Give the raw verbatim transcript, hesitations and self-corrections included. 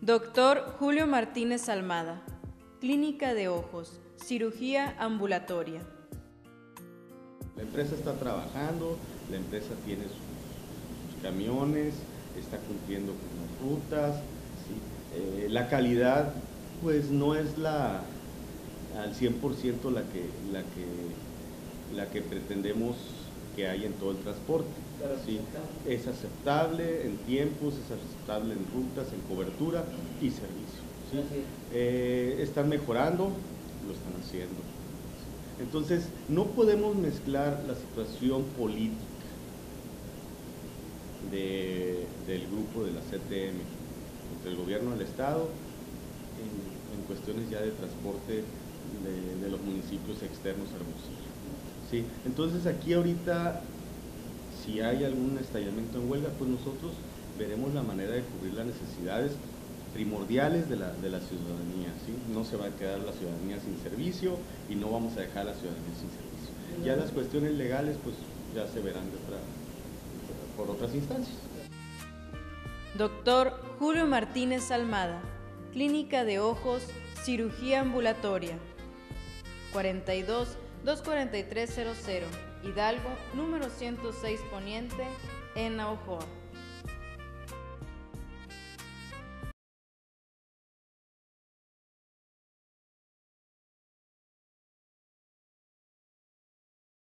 Doctor Julio Martínez Almada, Clínica de Ojos, Cirugía Ambulatoria. La empresa está trabajando, la empresa tiene sus, sus camiones, está cumpliendo con las rutas, ¿sí? eh, la calidad pues no es la al cien por ciento la que, la que, la que pretendemos que haya en todo el transporte. ¿Sí? Es aceptable en tiempos, es aceptable en rutas, en cobertura y servicio. ¿Sí? Eh, están mejorando, lo están haciendo. Entonces, no podemos mezclar la situación política de, del grupo de la C T M entre el gobierno del Estado en, en cuestiones ya de transporte de, de los municipios externos a Hermosillo. ¿Sí? Entonces, aquí ahorita, si hay algún estallamiento en huelga, pues nosotros veremos la manera de cubrir las necesidades primordiales de la, de la ciudadanía, ¿sí? No se va a quedar la ciudadanía sin servicio y no vamos a dejar a la ciudadanía sin servicio. Ya las cuestiones legales, pues ya se verán de otra, por otras instancias. Doctor Julio Martínez Almada, Clínica de Ojos, Cirugía Ambulatoria. cuarenta y dos, doscientos cuarenta y tres cero cero, Hidalgo, número ciento seis Poniente, en Navojoa.